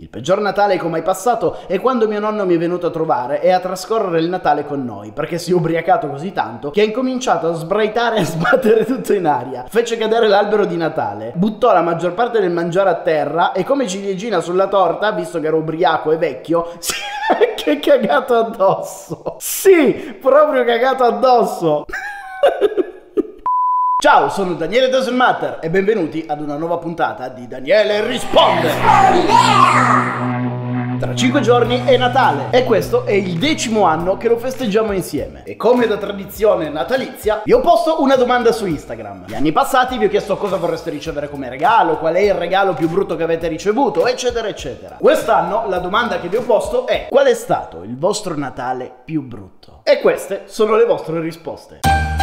Il peggior Natale che ho mai passato è quando mio nonno mi è venuto a trovare e a trascorrere il Natale con noi, perché si è ubriacato così tanto che ha incominciato a sbraitare e a sbattere tutto in aria. Fece cadere l'albero di Natale, buttò la maggior parte del mangiare a terra e come ciliegina sulla torta, visto che ero ubriaco e vecchio, si è anche cagato addosso. Sì, proprio cagato addosso. Ciao, sono Daniele Doesn't Matter e benvenuti ad una nuova puntata di Daniele Risponde! Tra 5 giorni è Natale e questo è il 10° anno che lo festeggiamo insieme. E come da tradizione natalizia, vi ho posto una domanda su Instagram. Gli anni passati vi ho chiesto cosa vorreste ricevere come regalo, qual è il regalo più brutto che avete ricevuto, eccetera eccetera. Quest'anno la domanda che vi ho posto è: qual è stato il vostro Natale più brutto? E queste sono le vostre risposte.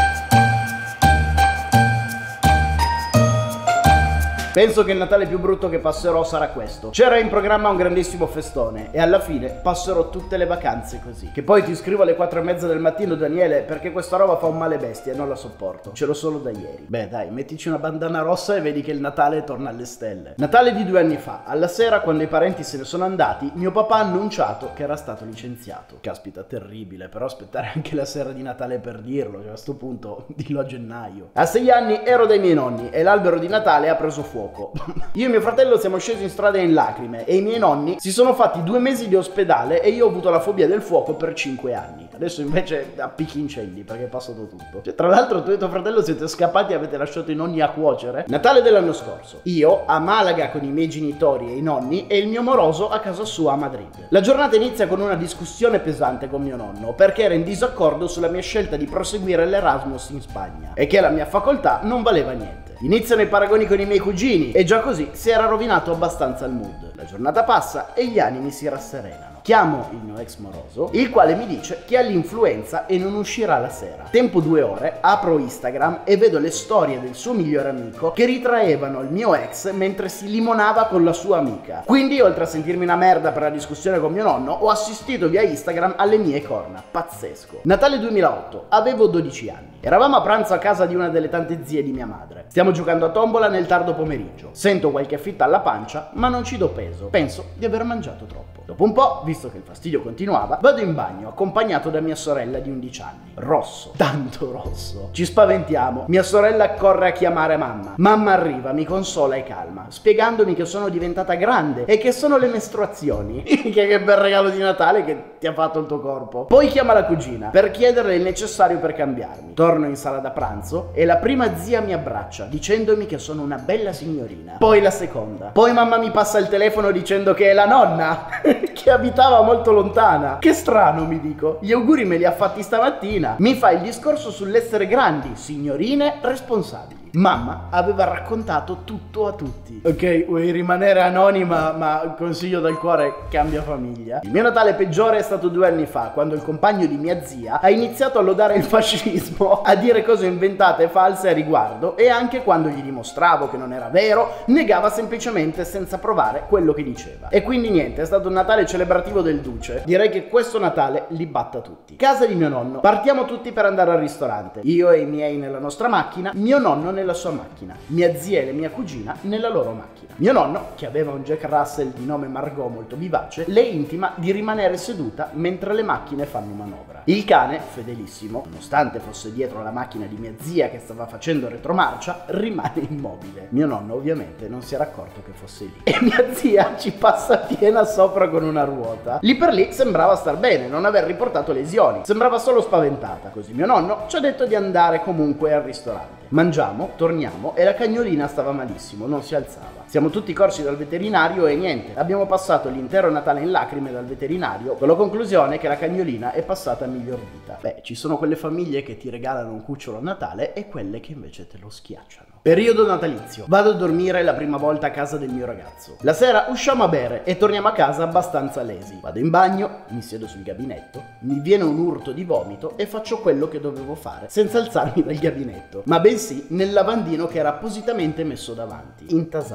Penso che il Natale più brutto che passerò sarà questo. C'era in programma un grandissimo festone e alla fine passerò tutte le vacanze così. Che poi ti scrivo alle 4:30 del mattino: Daniele, perché questa roba fa un male bestia e non la sopporto. Ce l'ho solo da ieri. Beh dai, mettici una bandana rossa e vedi che il Natale torna alle stelle. Natale di 2 anni fa, alla sera, quando i parenti se ne sono andati, mio papà ha annunciato che era stato licenziato. Caspita, terribile, però aspettare anche la sera di Natale per dirlo, cioè a sto punto dillo a gennaio. A 6 anni ero dai miei nonni e l'albero di Natale ha preso fuoco. Io e mio fratello siamo scesi in strada in lacrime e i miei nonni si sono fatti 2 mesi di ospedale e io ho avuto la fobia del fuoco per 5 anni. Adesso invece appicchi incendi perché è passato tutto. Cioè, tra l'altro tu e tuo fratello siete scappati e avete lasciato i nonni a cuocere. Natale dell'anno scorso, io a Malaga con i miei genitori e i nonni e il mio moroso a casa sua a Madrid. La giornata inizia con una discussione pesante con mio nonno perché era in disaccordo sulla mia scelta di proseguire l'Erasmus in Spagna e che la mia facoltà non valeva niente. Iniziano i paragoni con i miei cugini e già così si era rovinato abbastanza il mood. La giornata passa e gli animi si rasserenano. Chiamo il mio ex moroso, il quale mi dice che ha l'influenza e non uscirà la sera. Tempo 2 ore, apro Instagram e vedo le storie del suo migliore amico che ritraevano il mio ex mentre si limonava con la sua amica. Quindi, oltre a sentirmi una merda per la discussione con mio nonno, ho assistito via Instagram alle mie corna. Pazzesco. Natale 2008, avevo 12 anni. Eravamo a pranzo a casa di una delle tante zie di mia madre. Stiamo giocando a tombola nel tardo pomeriggio. Sento qualche fitta alla pancia, ma non ci do peso. Penso di aver mangiato troppo. Dopo un po', visto che il fastidio continuava, vado in bagno accompagnato da mia sorella di 11 anni. Rosso, tanto rosso. Ci spaventiamo. Mia sorella corre a chiamare mamma. Mamma arriva, mi consola e calma, spiegandomi che sono diventata grande e che sono le mestruazioni. Che bel regalo di Natale che ti ha fatto il tuo corpo. Poi chiama la cugina per chiederle il necessario per cambiarmi. Torno in sala da pranzo e la prima zia mi abbraccia dicendomi che sono una bella signorina. Poi la seconda. Poi mamma mi passa il telefono dicendo che è la nonna che abitava molto lontana. Che strano, mi dico. Gli auguri me li ha fatti stamattina. Mi fa il discorso sull'essere grandi, signorine, responsabili. Mamma aveva raccontato tutto a tutti. Ok, vuoi rimanere anonima, ma consiglio dal cuore: cambia famiglia. Il mio Natale peggiore è stato 2 anni fa, quando il compagno di mia zia ha iniziato a lodare il fascismo, a dire cose inventate e false a riguardo, e anche quando gli dimostravo che non era vero, negava semplicemente senza provare quello che diceva. E quindi niente, è stato un Natale celebrativo del duce. Direi che questo Natale li batta tutti. Casa di mio nonno. Partiamo tutti per andare al ristorante. Io e i miei nella nostra macchina, mio nonno nella sua macchina, mia zia e la mia cugina nella loro macchina. Mio nonno, che aveva un Jack Russell di nome Margot molto vivace, le intima di rimanere seduta mentre le macchine fanno manovra. Il cane, fedelissimo, nonostante fosse dietro la macchina di mia zia che stava facendo retromarcia, rimane immobile. Mio nonno ovviamente non si era accorto che fosse lì e mia zia ci passa piena sopra con una ruota. Lì per lì sembrava star bene, non aver riportato lesioni, sembrava solo spaventata. Così mio nonno ci ha detto di andare comunque al ristorante. Mangiamo, torniamo e la cagnolina stava malissimo, non si alzava. Siamo tutti corsi dal veterinario e niente, abbiamo passato l'intero Natale in lacrime dal veterinario, con la conclusione che la cagnolina è passata a miglior vita. Beh, ci sono quelle famiglie che ti regalano un cucciolo a Natale e quelle che invece te lo schiacciano. Periodo natalizio. Vado a dormire la prima volta a casa del mio ragazzo. La sera usciamo a bere e torniamo a casa abbastanza lesi. Vado in bagno, mi siedo sul gabinetto, mi viene un urto di vomito e faccio quello che dovevo fare, senza alzarmi dal gabinetto, ma bensì nel lavandino che era appositamente messo davanti, intasandolo.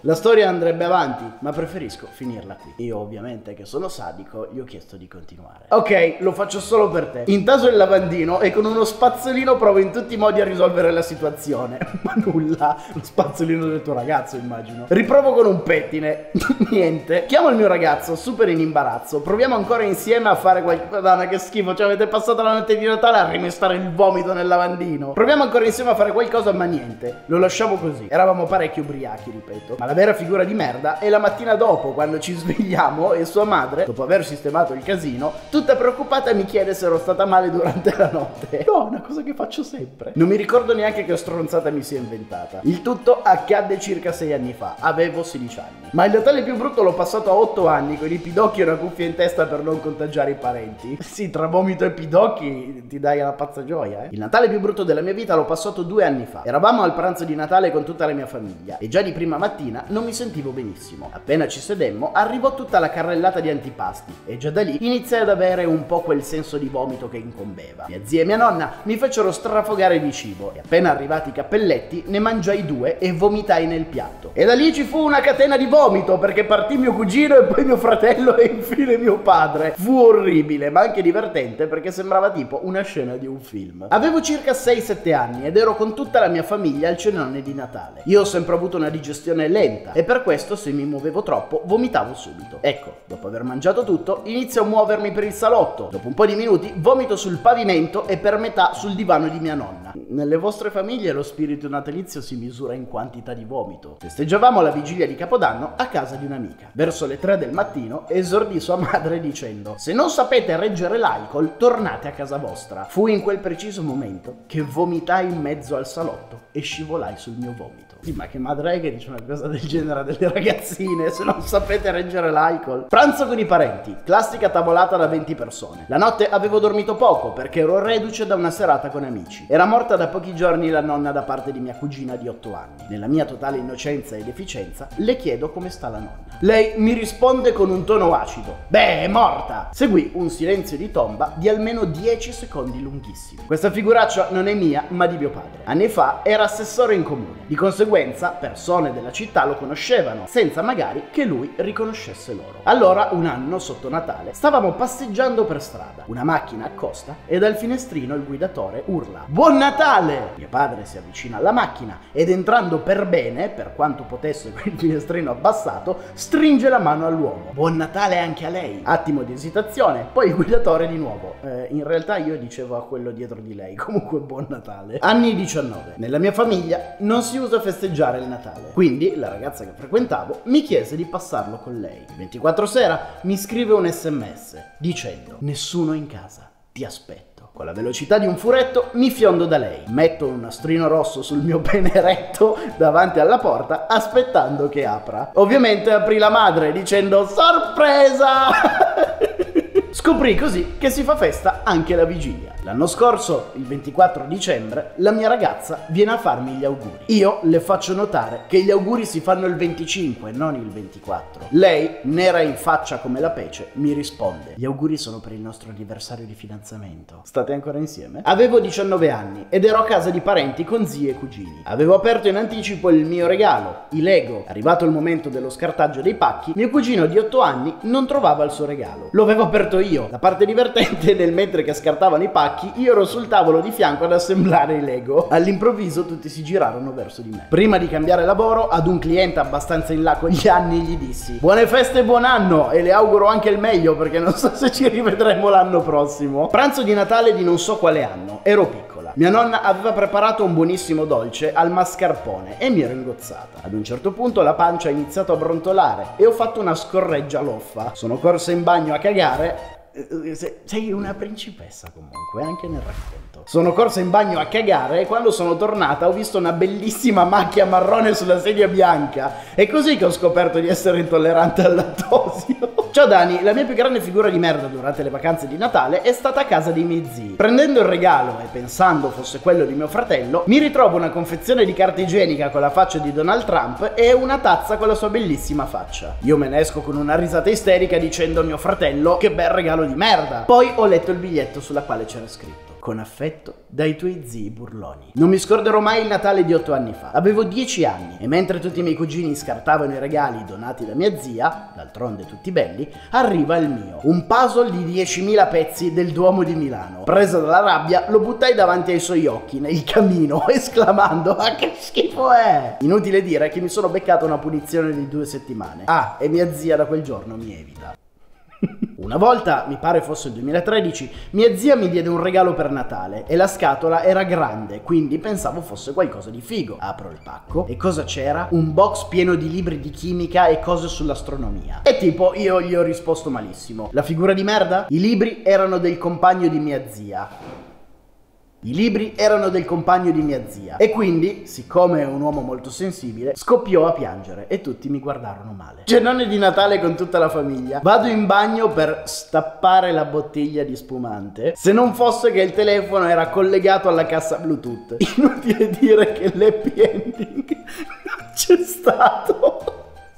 La storia andrebbe avanti, ma preferisco finirla qui. Io ovviamente, che sono sadico, gli ho chiesto di continuare. Ok, lo faccio solo per te. Intaso il lavandino e con uno spazzolino provo in tutti i modi a risolvere la situazione. Ma nulla, lo spazzolino del tuo ragazzo, immagino. Riprovo con un pettine. Niente. Chiamo il mio ragazzo, super in imbarazzo. Proviamo ancora insieme a fare qualche... Madonna, che schifo, cioè avete passato la notte di Natale a rimestare il vomito nel lavandino. Proviamo ancora insieme a fare qualcosa, ma niente. Lo lasciamo così. Eravamo parecchio ubriachi, ripeto. Ma la vera figura di merda è la mattina dopo, quando ci svegliamo e sua madre, dopo aver sistemato il casino, tutta preoccupata mi chiede se ero stata male durante la notte. No, una cosa che faccio sempre. Non mi ricordo neanche che stronzata mi sia inventata. Il tutto accadde circa 6 anni fa. Avevo 16 anni. Ma il Natale più brutto l'ho passato a 8 anni, con i pidocchi e una cuffia in testa per non contagiare i parenti. Sì, tra vomito e pidocchi ti dai alla pazza gioia, eh. Il Natale più brutto della mia vita l'ho passato 2 anni fa. Eravamo al pranzo di Natale con tutta la mia famiglia e già di prima mattina non mi sentivo benissimo. Appena ci sedemmo arrivò tutta la carrellata di antipasti e già da lì iniziai ad avere un po' quel senso di vomito che incombeva. Mia zia e mia nonna mi fecero strafogare di cibo e appena arrivati i cappelletti ne mangiai 2 e vomitai nel piatto. E da lì ci fu una catena di vomito, perché partì mio cugino e poi mio fratello e infine mio padre. Fu orribile ma anche divertente, perché sembrava tipo una scena di un film. Avevo circa 6-7 anni ed ero con tutta la mia famiglia al cenone di Natale. Io ho sempre avuto una digestione lenta e per questo se mi muovevo troppo vomitavo subito. Ecco, dopo aver mangiato tutto inizio a muovermi per il salotto. Dopo un po' di minuti vomito sul pavimento e per metà sul divano di mia nonna. Nelle vostre famiglie lo spirito natalizio si misura in quantità di vomito. Festeggiavamo la vigilia di Capodanno a casa di un'amica. Verso le 3 del mattino esordì sua madre dicendo: se non sapete reggere l'alcol tornate a casa vostra. Fu in quel preciso momento che vomitai in mezzo al salotto e scivolai sul mio vomito. Sì, ma che madre è che dice una cosa del genere a delle ragazzine? Se non sapete reggere l'alcol. Pranzo con i parenti, classica tavolata da 20 persone. La notte avevo dormito poco perché ero reduce da una serata con amici. Era morta da pochi giorni la nonna da parte di mia cugina di 8 anni. Nella mia totale innocenza e deficienza le chiedo come sta la nonna. Lei mi risponde con un tono acido: beh, è morta. Seguì un silenzio di tomba di almeno 10 secondi lunghissimi. Questa figuraccia non è mia ma di mio padre. Anni fa era assessore in comune. Di conseguenza persone della città lo conoscevano, senza magari che lui riconoscesse loro. Allora, un anno sotto Natale, stavamo passeggiando per strada. Una macchina accosta e dal finestrino il guidatore urla: Buon Natale! Mio padre si avvicina alla macchina ed entrando per bene, per quanto potesse con il finestrino abbassato, stringe la mano all'uomo. Buon Natale anche a lei. Attimo di esitazione, poi il guidatore di nuovo: in realtà io dicevo a quello dietro di lei, comunque buon Natale. Anni 19. Nella mia famiglia non si usa festeggiare il Natale, quindi la ragazza che frequentavo mi chiese di passarlo con lei. Il 24 sera mi scrive un SMS dicendo: nessuno in casa, ti aspetto. Con la velocità di un furetto mi fiondo da lei, metto un nastrino rosso sul mio pene eretto davanti alla porta aspettando che apra. Ovviamente aprì la madre dicendo: sorpresa! Scoprì così che si fa festa anche la vigilia. L'anno scorso, il 24 dicembre, la mia ragazza viene a farmi gli auguri. Io le faccio notare che gli auguri si fanno il 25, non il 24. Lei, nera in faccia come la pece, mi risponde: gli auguri sono per il nostro anniversario di fidanzamento. State ancora insieme? Avevo 19 anni ed ero a casa di parenti con zii e cugini. Avevo aperto in anticipo il mio regalo, i Lego. Arrivato il momento dello scartaggio dei pacchi, mio cugino di 8 anni non trovava il suo regalo. Lo avevo aperto io. La parte divertente nel mentre che scartavano i pacchi, io ero sul tavolo di fianco ad assemblare i Lego. All'improvviso tutti si girarono verso di me. Prima di cambiare lavoro, ad un cliente abbastanza in là con gli anni gli dissi: buone feste e buon anno, e le auguro anche il meglio perché non so se ci rivedremo l'anno prossimo. Pranzo di Natale di non so quale anno, ero piccola. Mia nonna aveva preparato un buonissimo dolce al mascarpone e mi ero ingozzata. Ad un certo punto la pancia ha iniziato a brontolare e ho fatto una scorreggia loffa. Sono corsa in bagno a cagare. Sei una principessa comunque, anche nel racconto. Sono corsa in bagno a cagare e quando sono tornata ho visto una bellissima macchia marrone sulla sedia bianca. È così che ho scoperto di essere intollerante al lattosio. Ciao Dani, la mia più grande figura di merda durante le vacanze di Natale è stata a casa dei miei zii. Prendendo il regalo e pensando fosse quello di mio fratello, mi ritrovo una confezione di carta igienica con la faccia di Donald Trump e una tazza con la sua bellissima faccia. Io me ne esco con una risata isterica dicendo a mio fratello: che bel regalo di merda. Poi ho letto il biglietto sulla quale c'era scritto: Con affetto, dai tuoi zii burloni. Non mi scorderò mai il Natale di 8 anni fa. Avevo 10 anni e mentre tutti i miei cugini scartavano i regali donati da mia zia, d'altronde tutti belli, arriva il mio. Un puzzle di 10.000 pezzi del Duomo di Milano. Presa dalla rabbia, lo buttai davanti ai suoi occhi, nel camino, esclamando: "Ma che schifo è!" Inutile dire che mi sono beccato una punizione di 2 settimane. Ah, e mia zia da quel giorno mi evita. Una volta, mi pare fosse il 2013, mia zia mi diede un regalo per Natale e la scatola era grande, quindi pensavo fosse qualcosa di figo. Apro il pacco e cosa c'era? Un box pieno di libri di chimica e cose sull'astronomia. E tipo, io gli ho risposto malissimo. La figura di merda? I libri erano del compagno di mia zia. I libri erano del compagno di mia zia e quindi, siccome è un uomo molto sensibile, scoppiò a piangere e tutti mi guardarono male. Cenone di Natale con tutta la famiglia. Vado in bagno per stappare la bottiglia di spumante, se non fosse che il telefono era collegato alla cassa Bluetooth. Inutile dire che l'happy ending non c'è stato.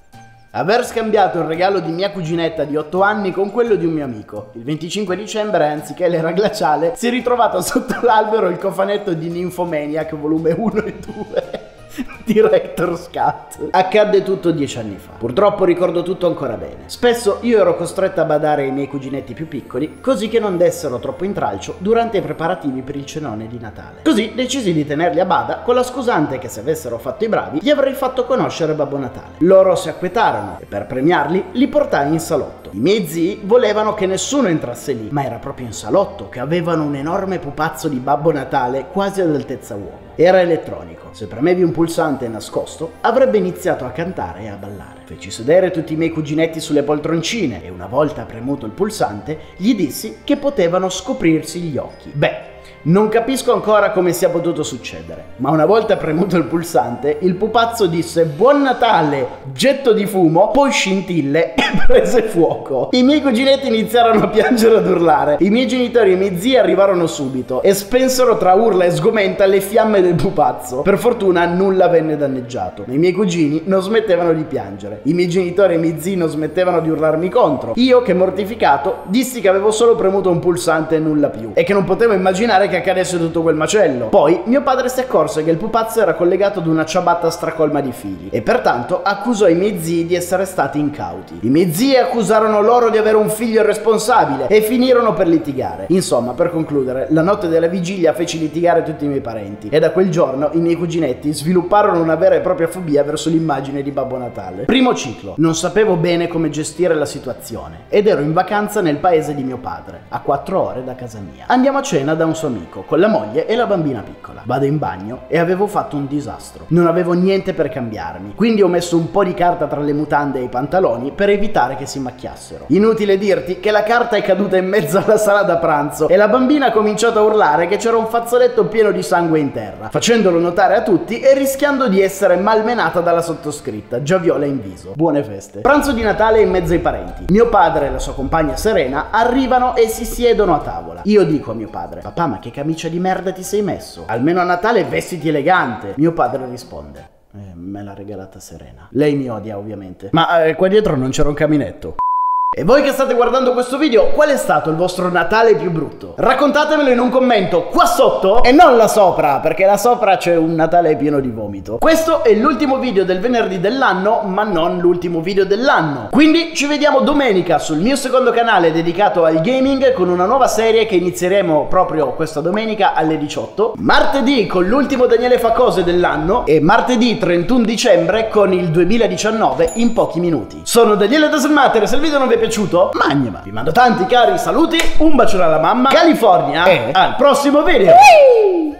Aver scambiato il regalo di mia cuginetta di 8 anni con quello di un mio amico. Il 25 dicembre, anziché l'era glaciale, si è ritrovato sotto l'albero il cofanetto di Nymphomaniac volume 1 e 2. Director's Cut. Accadde tutto 10 anni fa. Purtroppo ricordo tutto ancora bene. Spesso io ero costretta a badare ai miei cuginetti più piccoli, così che non dessero troppo intralcio durante i preparativi per il cenone di Natale. Così decisi di tenerli a bada con la scusante che se avessero fatto i bravi gli avrei fatto conoscere Babbo Natale. Loro si acquetarono e per premiarli li portai in salotto. I miei zii volevano che nessuno entrasse lì, ma era proprio in salotto che avevano un enorme pupazzo di Babbo Natale quasi ad altezza uomo. Era elettronico. Se premevi un pulsante nascosto, avrebbe iniziato a cantare e a ballare. Feci sedere tutti i miei cuginetti sulle poltroncine e una volta premuto il pulsante, gli dissi che potevano scoprirsi gli occhi. Beh, non capisco ancora come sia potuto succedere, ma una volta premuto il pulsante, il pupazzo disse "Buon Natale", getto di fumo, poi scintille e prese fuoco. I miei cuginetti iniziarono a piangere e ad urlare. I miei genitori e i miei zii arrivarono subito e spensero tra urla e sgomenta le fiamme del pupazzo. Per fortuna nulla venne danneggiato, ma i miei cugini non smettevano di piangere. I miei genitori e i miei zii non smettevano di urlarmi contro. Io, che mortificato, dissi che avevo solo premuto un pulsante e nulla più, e che non potevo immaginare che accadesse tutto quel macello. Poi mio padre si accorse che il pupazzo era collegato ad una ciabatta stracolma di fili e pertanto accusò i miei zii di essere stati incauti. I miei zii accusarono loro di avere un figlio irresponsabile e finirono per litigare. Insomma, per concludere, la notte della vigilia feci litigare tutti i miei parenti e da quel giorno i miei cuginetti svilupparono una vera e propria fobia verso l'immagine di Babbo Natale. Primo ciclo. Non sapevo bene come gestire la situazione ed ero in vacanza nel paese di mio padre, a 4 ore da casa mia. Andiamo a cena da un suo amico con la moglie e la bambina piccola. Vado in bagno e avevo fatto un disastro. Non avevo niente per cambiarmi, quindi ho messo un po' di carta tra le mutande e i pantaloni per evitare che si macchiassero. Inutile dirti che la carta è caduta in mezzo alla sala da pranzo e la bambina ha cominciato a urlare che c'era un fazzoletto pieno di sangue in terra, facendolo notare a tutti e rischiando di essere malmenata dalla sottoscritta, già viola in viso. Buone feste. Pranzo di Natale in mezzo ai parenti. Mio padre e la sua compagna Serena arrivano e si siedono a tavola. Io dico a mio padre: "Papà, ma che camicia di merda ti sei messo? Almeno a Natale vestiti elegante." Mio padre risponde: me l'ha regalata Serena. Lei mi odia ovviamente. Ma qua dietro non c'era un caminetto. E voi che state guardando questo video, qual è stato il vostro Natale più brutto? Raccontatemelo in un commento qua sotto e non là sopra, perché là sopra c'è un Natale pieno di vomito. Questo è l'ultimo video del venerdì dell'anno, ma non l'ultimo video dell'anno. Quindi ci vediamo domenica sul mio secondo canale dedicato al gaming con una nuova serie che inizieremo proprio questa domenica alle 18. Martedì con l'ultimo Daniele fa cose dell'anno e martedì 31 dicembre con il 2019 in pochi minuti. Sono Daniele da Selmater, se il video non vi è piaciuto, magnema. Vi mando tanti cari saluti, un bacione alla mamma, California e al prossimo video.